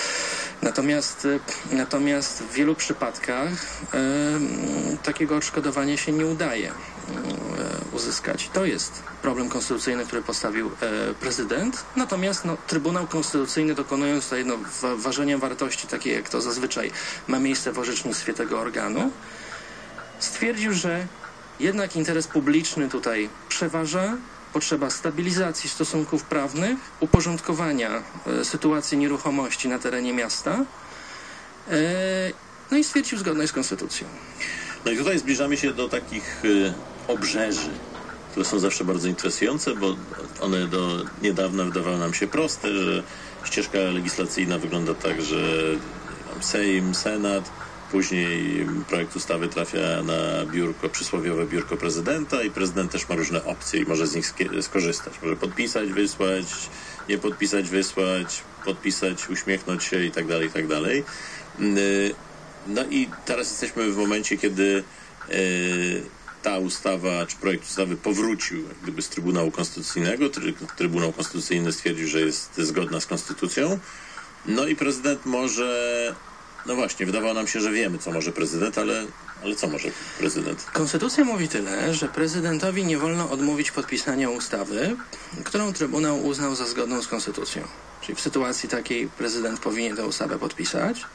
Natomiast w wielu przypadkach takiego odszkodowania się nie udaje uzyskać. To jest problem konstytucyjny, który postawił prezydent. Natomiast Trybunał Konstytucyjny, dokonując tutaj ważenia wartości, takie jak to zazwyczaj ma miejsce w orzecznictwie tego organu, stwierdził, że jednak interes publiczny tutaj przeważa, potrzeba stabilizacji stosunków prawnych, uporządkowania sytuacji nieruchomości na terenie miasta, no i stwierdził zgodność z konstytucją. No i tutaj zbliżamy się do takich obrzeży, które są zawsze bardzo interesujące, bo one do niedawna wydawały nam się proste, że ścieżka legislacyjna wygląda tak, że Sejm, Senat, później projekt ustawy trafia na przysłowiowe biurko prezydenta i prezydent też ma różne opcje i może z nich skorzystać. Może podpisać, wysłać, nie podpisać, wysłać, podpisać, uśmiechnąć się i tak dalej, i tak dalej. No i teraz jesteśmy w momencie, kiedy ta ustawa, czy projekt ustawy powrócił jak gdyby z Trybunału Konstytucyjnego. Trybunał Konstytucyjny stwierdził, że jest zgodna z konstytucją. No i prezydent może... No właśnie, wydawało nam się, że wiemy, co może prezydent, ale co może prezydent? Konstytucja mówi tyle, że prezydentowi nie wolno odmówić podpisania ustawy, którą Trybunał uznał za zgodną z konstytucją. Czyli w sytuacji takiej prezydent powinien tę ustawę podpisać.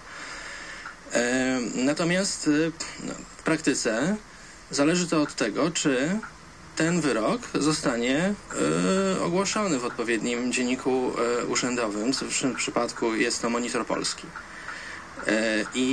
Natomiast w praktyce zależy to od tego, czy ten wyrok zostanie ogłoszony w odpowiednim dzienniku urzędowym. W tym przypadku jest to Monitor Polski. I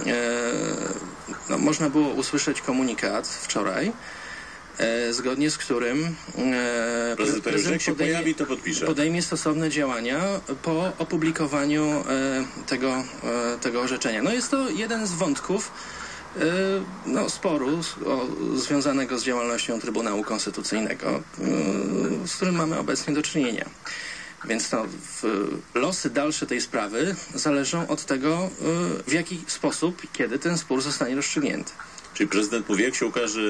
można było usłyszeć komunikat wczoraj, zgodnie z którym prezydent się pojawi, to podejmie stosowne działania po opublikowaniu tego orzeczenia. No jest to jeden z wątków sporu związanego z działalnością Trybunału Konstytucyjnego, z którym mamy obecnie do czynienia. Więc losy dalsze tej sprawy zależą od tego, w jaki sposób i kiedy ten spór zostanie rozstrzygnięty. Czyli prezydent mówi, jak się ukaże,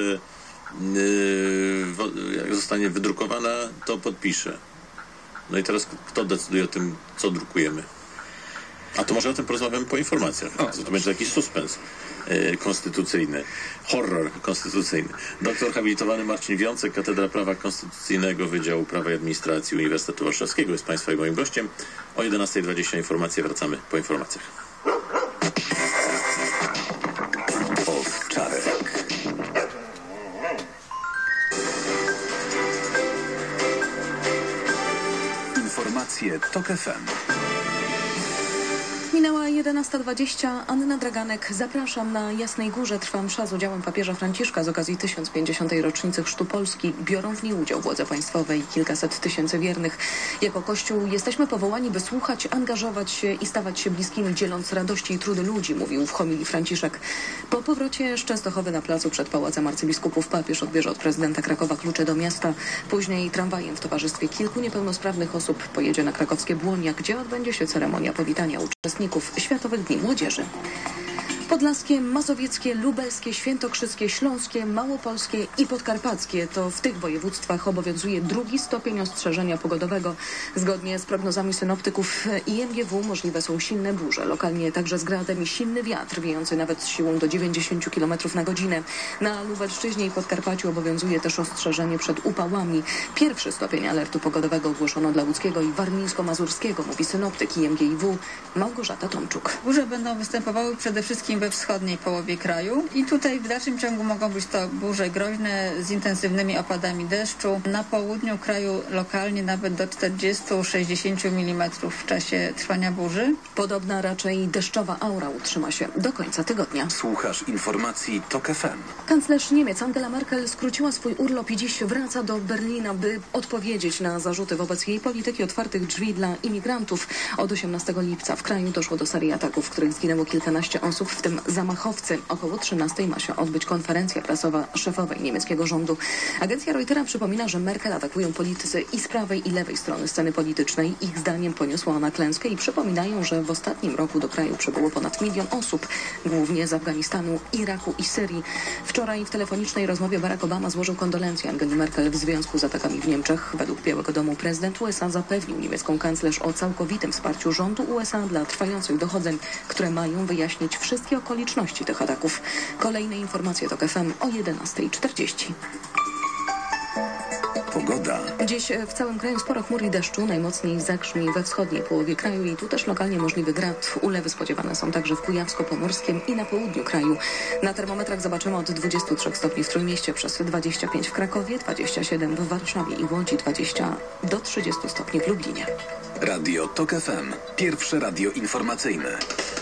jak zostanie wydrukowana, to podpisze. No i teraz kto decyduje o tym, co drukujemy? A to może o tym porozmawiamy po informacjach. To będzie jakiś suspens konstytucyjny, horror konstytucyjny. Doktor habilitowany Marcin Wiącek, Katedra Prawa Konstytucyjnego, Wydziału Prawa i Administracji Uniwersytetu Warszawskiego jest Państwa i moim gościem. O 11:20 informacje, wracamy po informacjach. Owczarek. Informacje TOK FM. Minęła 11:20. Anna Draganek. Zapraszam. Na Jasnej Górze trwa msza z udziałem papieża Franciszka z okazji 1050. rocznicy Chrztu Polski. Biorą w niej udział władze państwowe i kilkaset tysięcy wiernych. Jako Kościół jesteśmy powołani, by słuchać, angażować się i stawać się bliskimi, dzieląc radości i trudy ludzi, mówił w homilii Franciszek. Po powrocie z Częstochowy na placu przed Pałacem Arcybiskupów papież odbierze od prezydenta Krakowa klucze do miasta. Później tramwajem w towarzystwie kilku niepełnosprawnych osób pojedzie na krakowskie Błonia, gdzie odbędzie się ceremonia powitania uczestników Światowych Dni Młodzieży. Podlaskie, mazowieckie, lubelskie, świętokrzyskie, śląskie, małopolskie i podkarpackie. To w tych województwach obowiązuje 2. stopień ostrzeżenia pogodowego. Zgodnie z prognozami synoptyków IMGW możliwe są silne burze, lokalnie także z gradem i silny wiatr wiejący nawet z siłą do 90 km na godzinę. Na Lubelszczyźnie i Podkarpaciu obowiązuje też ostrzeżenie przed upałami. 1. stopień alertu pogodowego ogłoszono dla łódzkiego i warmińsko-mazurskiego, mówi synoptyk IMGW Małgorzata Tomczuk. Burze będą występowały przede wszystkim we wschodniej połowie kraju i tutaj w dalszym ciągu mogą być to burze groźne z intensywnymi opadami deszczu. Na południu kraju lokalnie nawet do 40-60 mm w czasie trwania burzy. Podobna raczej deszczowa aura utrzyma się do końca tygodnia. Słuchasz informacji TOK FM. Kanclerz Niemiec Angela Merkel skróciła swój urlop i dziś wraca do Berlina, by odpowiedzieć na zarzuty wobec jej polityki otwartych drzwi dla imigrantów. Od 18 lipca w kraju doszło do serii ataków, w których zginęło kilkanaście osób, w tym zamachowcy. Około 13 ma się odbyć konferencja prasowa szefowej niemieckiego rządu. Agencja Reutera przypomina, że Merkel atakują politycy i z prawej, i lewej strony sceny politycznej. Ich zdaniem poniosła ona klęskę i przypominają, że w ostatnim roku do kraju przybyło ponad 1 milion osób, głównie z Afganistanu, Iraku i Syrii. Wczoraj w telefonicznej rozmowie Barack Obama złożył kondolencje Angeli Merkel w związku z atakami w Niemczech. Według Białego Domu prezydent USA zapewnił niemiecką kanclerz o całkowitym wsparciu rządu USA dla trwających dochodzeń, które mają wyjaśnić wszystkie okoliczności tych ataków. Kolejne informacje TOK FM o 11:40. Pogoda. Dziś w całym kraju sporo chmur i deszczu, najmocniej zagrzmi we wschodniej połowie kraju i tu też lokalnie możliwy grad. Ulewy spodziewane są także w Kujawsko-Pomorskiem i na południu kraju. Na termometrach zobaczymy od 23 stopni w Trójmieście, przez 25 w Krakowie, 27 w Warszawie i Łodzi, 20 do 30 stopni w Lublinie. Radio TOK FM. Pierwsze radio informacyjne.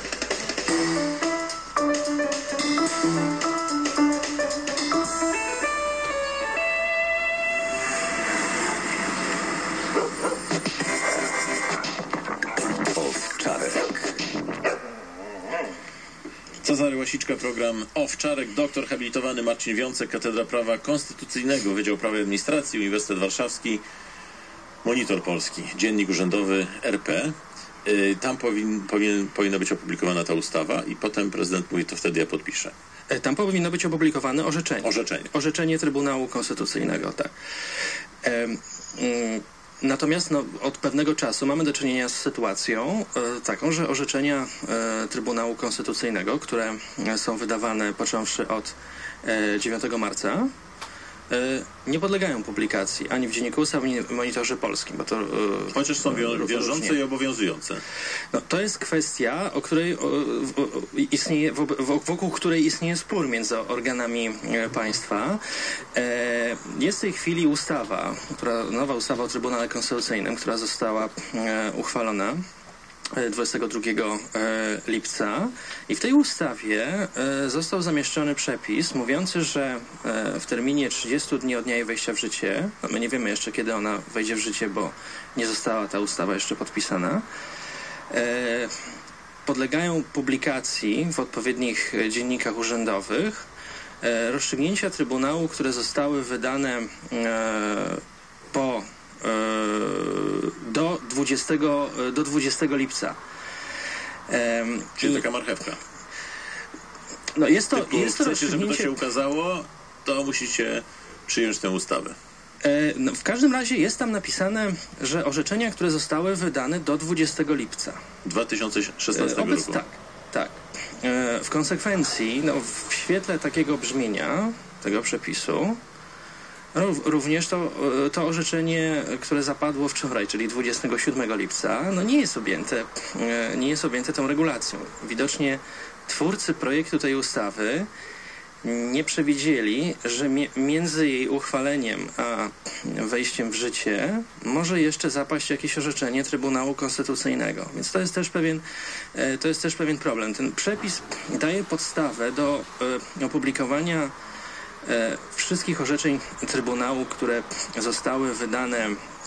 Cezary Łasiczka, program Owczarek. Doktor habilitowany Marcin Wiącek, Katedra Prawa Konstytucyjnego, Wydział Prawa i Administracji, Uniwersytet Warszawski, Monitor Polski, Dziennik Urzędowy RP. Tam powinna być opublikowana ta ustawa i potem prezydent mówi, to wtedy ja podpiszę. Tam powinno być opublikowane orzeczenie. Orzeczenie Trybunału Konstytucyjnego, tak. Natomiast od pewnego czasu mamy do czynienia z sytuacją taką, że orzeczenia Trybunału Konstytucyjnego, które są wydawane począwszy od 9 marca, nie podlegają publikacji ani w Dzienniku Ustaw, ani w Monitorze Polskim. Bo to, chociaż są wiążące i obowiązujące. No, to jest kwestia, o której wokół której istnieje spór między organami państwa. Jest w tej chwili nowa ustawa o Trybunale Konstytucyjnym, która została uchwalona 22 lipca i w tej ustawie został zamieszczony przepis mówiący, że w terminie 30 dni od dnia jej wejścia w życie, my nie wiemy jeszcze kiedy ona wejdzie w życie, bo nie została ta ustawa jeszcze podpisana, podlegają publikacji w odpowiednich dziennikach urzędowych rozstrzygnięcia Trybunału, które zostały wydane do 20 lipca. Czyli taka marchewka. No jest to chcecie, żeby to się ukazało, to musicie przyjąć tę ustawę. No, w każdym razie jest tam napisane, że orzeczenia, które zostały wydane do 20 lipca 2016 roku. Tak. W konsekwencji, w świetle takiego brzmienia tego przepisu, również to orzeczenie, które zapadło wczoraj, czyli 27 lipca, nie jest objęte tą regulacją. Widocznie twórcy projektu tej ustawy nie przewidzieli, że między jej uchwaleniem a wejściem w życie może jeszcze zapaść jakieś orzeczenie Trybunału Konstytucyjnego. Więc to jest też pewien problem. Ten przepis daje podstawę do opublikowania wszystkich orzeczeń Trybunału, które zostały wydane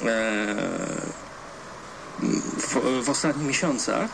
w ostatnich miesiącach,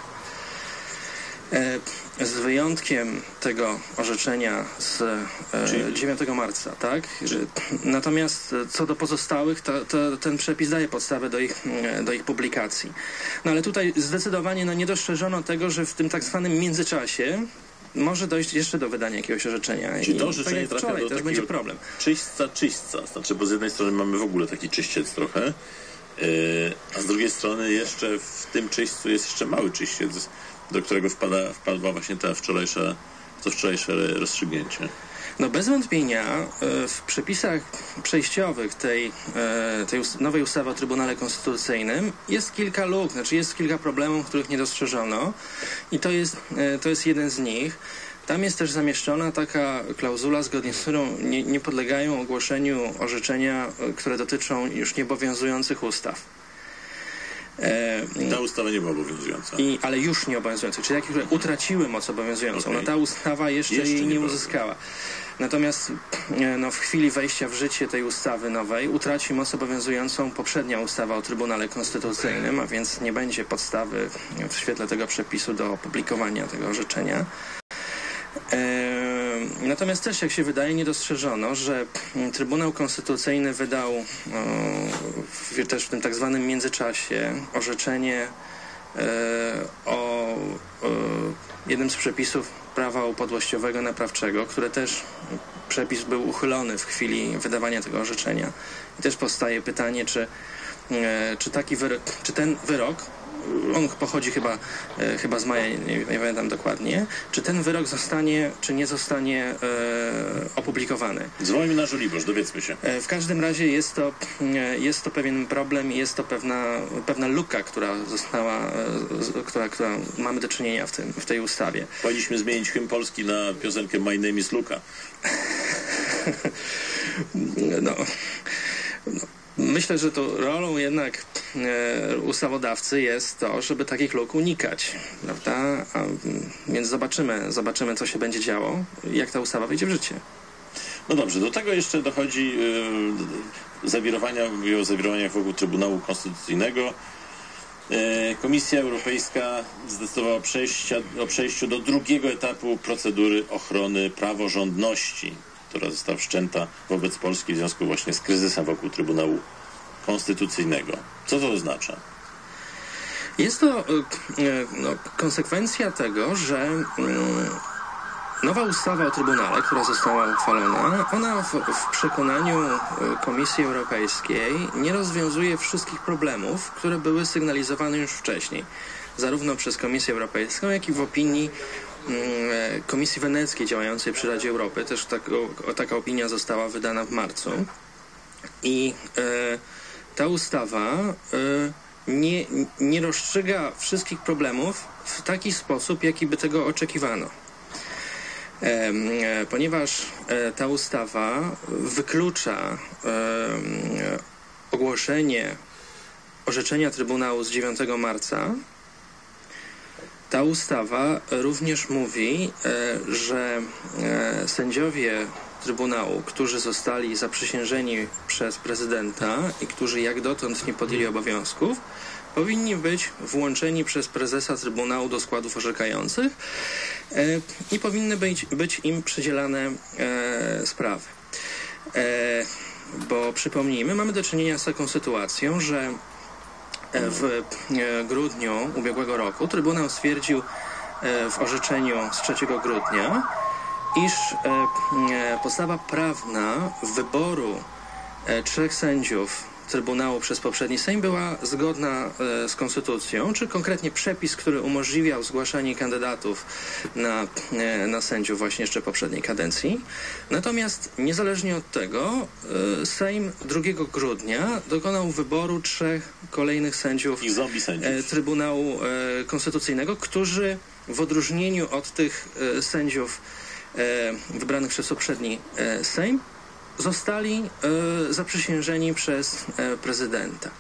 z wyjątkiem tego orzeczenia z 9 marca, tak? Natomiast co do pozostałych, ten przepis daje podstawę do ich publikacji. No ale tutaj zdecydowanie nie dostrzeżono tego, że w tym tak zwanym międzyczasie może dojść jeszcze do wydania jakiegoś orzeczenia. Czyli to orzeczenie trafia do też takiego będzie problem. Czyśćca. Znaczy, bo z jednej strony mamy w ogóle taki czyściec trochę, a z drugiej strony jeszcze w tym czyśćcu jest jeszcze mały czyściec, do którego wpadła właśnie to wczorajsze rozstrzygnięcie. No bez wątpienia w przepisach przejściowych tej nowej ustawy o Trybunale Konstytucyjnym jest kilka luk, znaczy jest kilka problemów, których nie dostrzeżono i to jest jeden z nich. Tam jest też zamieszczona taka klauzula, zgodnie z którą nie podlegają ogłoszeniu orzeczenia, które dotyczą już nieobowiązujących ustaw. Ta ustawa nie była obowiązująca. Ale już nie obowiązująca, czyli takie, które utraciły moc obowiązującą. Okay. No ta ustawa jeszcze jej nie uzyskała. Natomiast w chwili wejścia w życie tej ustawy nowej utraci moc obowiązującą poprzednia ustawa o Trybunale Konstytucyjnym, a więc nie będzie podstawy w świetle tego przepisu do opublikowania tego orzeczenia. Natomiast też, jak się wydaje, nie dostrzeżono, że Trybunał Konstytucyjny wydał też w tym tak zwanym międzyczasie orzeczenie o jednym z przepisów prawa upadłościowego naprawczego, które też przepis był uchylony w chwili wydawania tego orzeczenia. I też powstaje pytanie, czy ten wyrok, on pochodzi chyba z maja, nie pamiętam dokładnie, czy ten wyrok zostanie, czy nie zostanie opublikowany. Dzwońmy na Żoliborz, dowiedzmy się. W każdym razie jest to pewien problem i jest to pewna luka, która mamy do czynienia w tej ustawie. Powinniśmy zmienić hymn Polski na piosenkę My Name is Luka. Myślę, że to rolą jednak ustawodawcy jest to, żeby takich luk unikać, prawda? Więc zobaczymy, co się będzie działo, jak ta ustawa wejdzie w życie. No dobrze, do tego jeszcze dochodzi o zawirowaniach wokół Trybunału Konstytucyjnego. Komisja Europejska zdecydowała o przejściu do drugiego etapu procedury ochrony praworządności, która została wszczęta wobec Polski w związku właśnie z kryzysem wokół Trybunału Konstytucyjnego. Co to oznacza? Jest to konsekwencja tego, że nowa ustawa o Trybunale, która została uchwalona, ona w przekonaniu Komisji Europejskiej nie rozwiązuje wszystkich problemów, które były sygnalizowane już wcześniej. Zarówno przez Komisję Europejską, jak i w opinii Komisji Weneckiej działającej przy Radzie Europy. Też taka opinia została wydana w marcu. I ta ustawa nie rozstrzyga wszystkich problemów w taki sposób, jaki by tego oczekiwano. Ponieważ ta ustawa wyklucza ogłoszenie orzeczenia Trybunału z 9 marca, ta ustawa również mówi, że sędziowie Trybunału, którzy zostali zaprzysiężeni przez prezydenta i którzy jak dotąd nie podjęli obowiązków, powinni być włączeni przez prezesa Trybunału do składów orzekających i powinny być im przydzielane sprawy. Bo przypomnijmy, mamy do czynienia z taką sytuacją, że w grudniu ubiegłego roku Trybunał stwierdził w orzeczeniu z 3 grudnia, iż podstawa prawna wyboru 3 sędziów Trybunału przez poprzedni Sejm była zgodna z konstytucją, czy konkretnie przepis, który umożliwiał zgłaszanie kandydatów na sędziów właśnie jeszcze poprzedniej kadencji. Natomiast niezależnie od tego Sejm 2 grudnia dokonał wyboru 3 kolejnych sędziów Trybunału Konstytucyjnego, którzy w odróżnieniu od tych sędziów wybranych przez poprzedni Sejm zostali zaprzysiężeni przez prezydenta.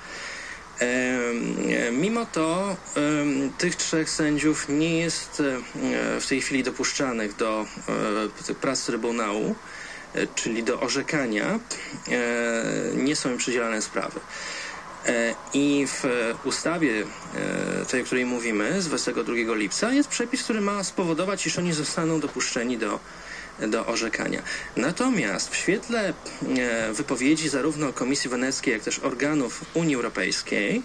Mimo to tych 3 sędziów nie jest w tej chwili dopuszczanych do prac Trybunału, czyli do orzekania, nie są im przydzielane sprawy. I w ustawie, tej, o której mówimy, z 22 lipca, jest przepis, który ma spowodować, iż oni zostaną dopuszczeni do orzekania. Natomiast w świetle wypowiedzi zarówno Komisji Weneckiej, jak też organów Unii Europejskiej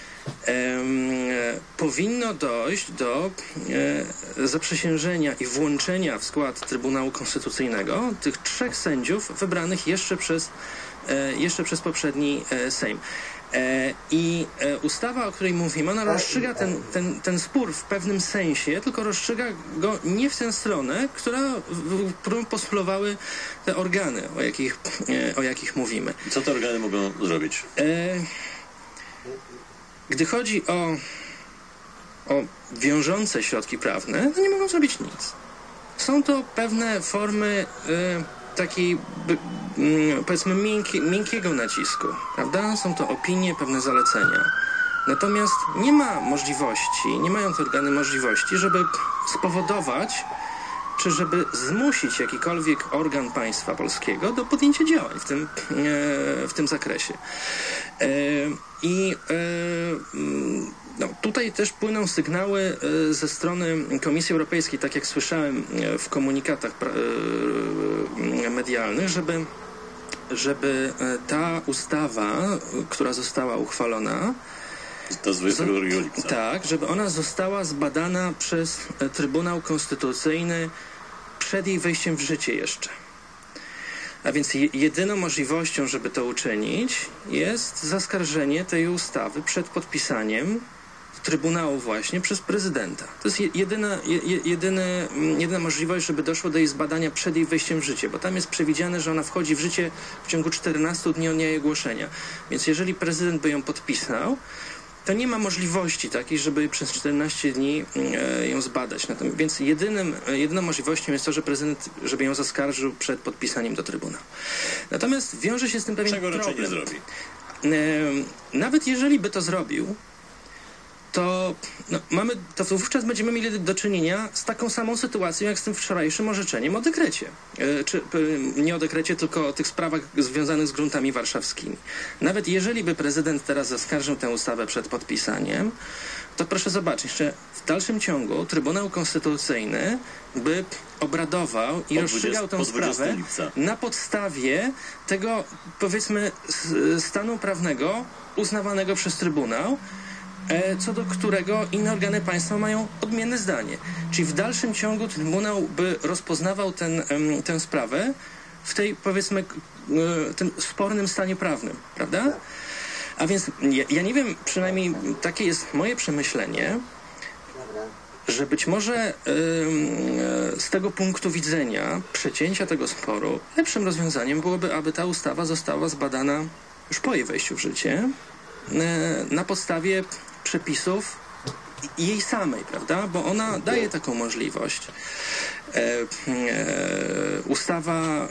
powinno dojść do zaprzysiężenia i włączenia w skład Trybunału Konstytucyjnego tych 3 sędziów wybranych jeszcze przez poprzedni Sejm. I ustawa, o której mówimy, ona rozstrzyga ten spór w pewnym sensie, tylko rozstrzyga go nie w tę stronę, którą postulowały te organy, o jakich mówimy. Co te organy mogą zrobić? Gdy chodzi o wiążące środki prawne, to nie mogą zrobić nic. Są to pewne formy takiej, powiedzmy, miękkiego nacisku, prawda? Są to opinie, pewne zalecenia. Natomiast nie mają te organy możliwości, żeby spowodować, czy żeby zmusić jakikolwiek organ państwa polskiego do podjęcia działań w tym zakresie. Tutaj też płyną sygnały ze strony Komisji Europejskiej, tak jak słyszałem w komunikatach medialnych, żeby ta ustawa, która została uchwalona, to z 22 lipca. Tak, żeby ona została zbadana przez Trybunał Konstytucyjny przed jej wejściem w życie jeszcze. A więc jedyną możliwością, żeby to uczynić, jest zaskarżenie tej ustawy przed podpisaniem Trybunału właśnie przez prezydenta. To jest jedyna możliwość, żeby doszło do jej zbadania przed jej wejściem w życie, bo tam jest przewidziane, że ona wchodzi w życie w ciągu 14 dni od dnia jej ogłoszenia. Więc jeżeli prezydent by ją podpisał, to nie ma możliwości takiej, żeby przez 14 dni ją zbadać. Więc jedyną możliwością jest to, że prezydent, żeby ją zaskarżył przed podpisaniem do Trybunału. Natomiast wiąże się z tym pewien problem. Czego raczej nie zrobi? Nawet jeżeli by to zrobił, to wówczas będziemy mieli do czynienia z taką samą sytuacją, jak z tym wczorajszym orzeczeniem o dekrecie. Nie o dekrecie, tylko o tych sprawach związanych z gruntami warszawskimi. Nawet jeżeli by prezydent teraz zaskarżył tę ustawę przed podpisaniem, to proszę zobaczyć, że w dalszym ciągu Trybunał Konstytucyjny by obradował i rozstrzygał tę sprawę na podstawie tego, powiedzmy, stanu prawnego uznawanego przez Trybunał, co do którego inne organy państwa mają odmienne zdanie. Czyli w dalszym ciągu Trybunał by rozpoznawał tę sprawę w tej, powiedzmy, tym spornym stanie prawnym, prawda? A więc ja nie wiem, przynajmniej takie jest moje przemyślenie, że być może z tego punktu widzenia przecięcia tego sporu lepszym rozwiązaniem byłoby, aby ta ustawa została zbadana już po jej wejściu w życie na podstawie przepisów jej samej, prawda? Bo ona daje taką możliwość. Ustawa,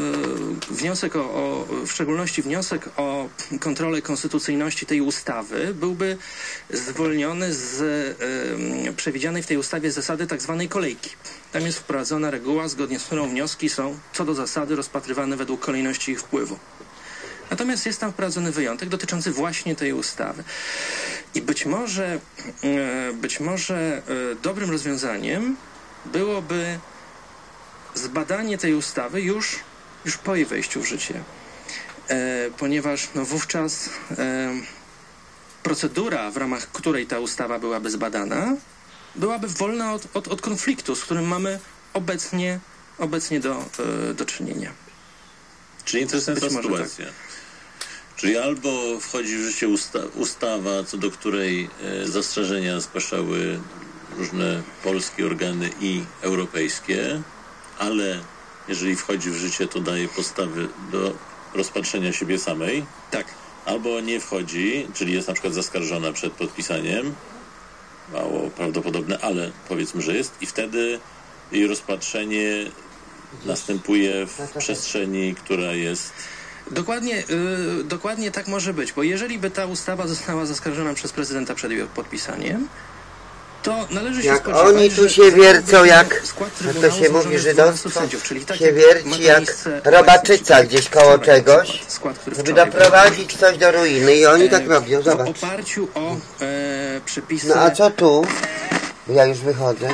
w szczególności wniosek o kontrolę konstytucyjności tej ustawy byłby zwolniony z przewidzianej w tej ustawie zasady tak zwanej kolejki. Tam jest wprowadzona reguła, zgodnie z którą wnioski są co do zasady rozpatrywane według kolejności ich wpływu. Natomiast jest tam wprowadzony wyjątek dotyczący właśnie tej ustawy. I być może dobrym rozwiązaniem byłoby zbadanie tej ustawy już po jej wejściu w życie. Ponieważ wówczas procedura, w ramach której ta ustawa byłaby zbadana, byłaby wolna od konfliktu, z którym mamy obecnie do czynienia. Czyli interesująca sytuacja. Tak. Czyli albo wchodzi w życie ustawa, co do której zastrzeżenia zgłaszały różne polskie organy i europejskie, ale jeżeli wchodzi w życie, to daje podstawy do rozpatrzenia siebie samej. Tak. Albo nie wchodzi, czyli jest na przykład zaskarżona przed podpisaniem, mało prawdopodobne, ale powiedzmy, że jest, i wtedy jej rozpatrzenie następuje w przestrzeni, która jest... Dokładnie tak może być, bo jeżeli by ta ustawa została zaskarżona przez prezydenta przed jej podpisaniem, to należy się spodziewać, oni tu się wiercą jak, to się mówi żydowstwo, się wierci jak robaczyca gdzieś koło czegoś, żeby doprowadzić coś do ruiny i oni tak robią, zobacz. W oparciu o przepisy... No a co tu? Ja już wychodzę.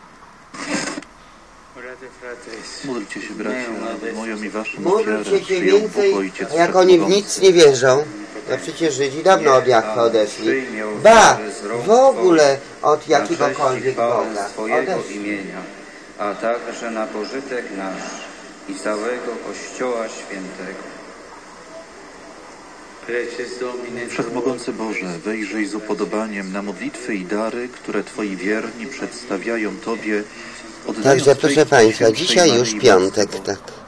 Módlcie się, bracia, moją i waszą Módlcie się więcej, jak oni w nic nie wierzą. No przecież Żydzi dawno od Jahwe odeszli. Ba, w ogóle od jakiegokolwiek Boga odeszli. A także na pożytek nasz i całego Kościoła Świętego. Wszechmogący Boże, wejrzyj z upodobaniem na modlitwy i dary, które Twoi wierni przedstawiają Tobie. Także proszę Państwa, dzisiaj już piątek, tak.